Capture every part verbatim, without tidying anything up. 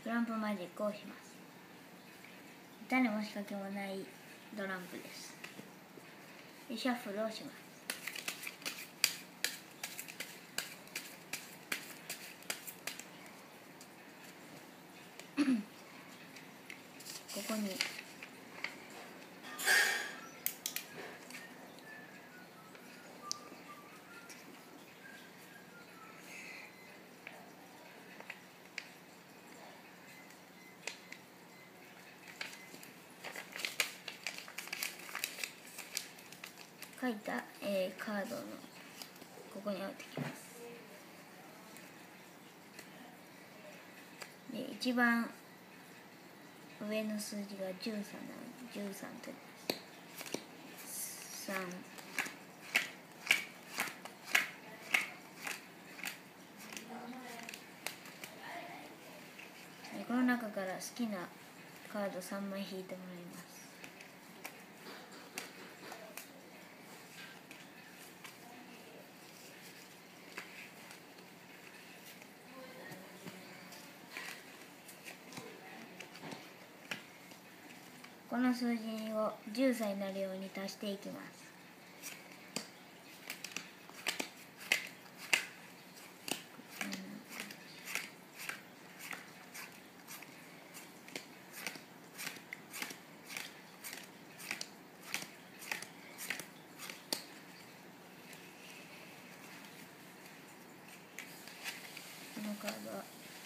トランプマジックをします。種も仕掛けもないトランプです。でシャッフルをします。ここに書いた、えー、カードのここに置いてきます。で一番上の数字がじゅうさんなのでじゅうさん取ります。さんでこの中から好きなカードさんまい引いてもらいます。この数字をじゅうさいになるように足していきます。このカードは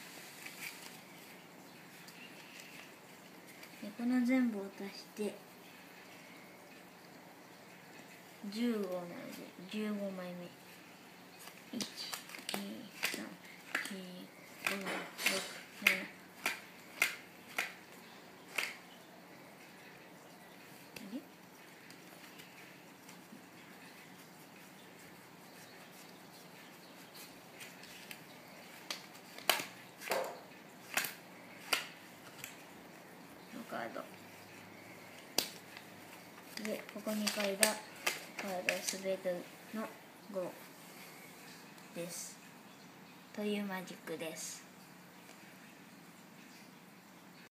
でこの全部を足してじゅうごなのでじゅうごまいめ。いち、に、さん、よん、ご、ろく、なな。カードでここに書いたカードすべてのごですというマジックです。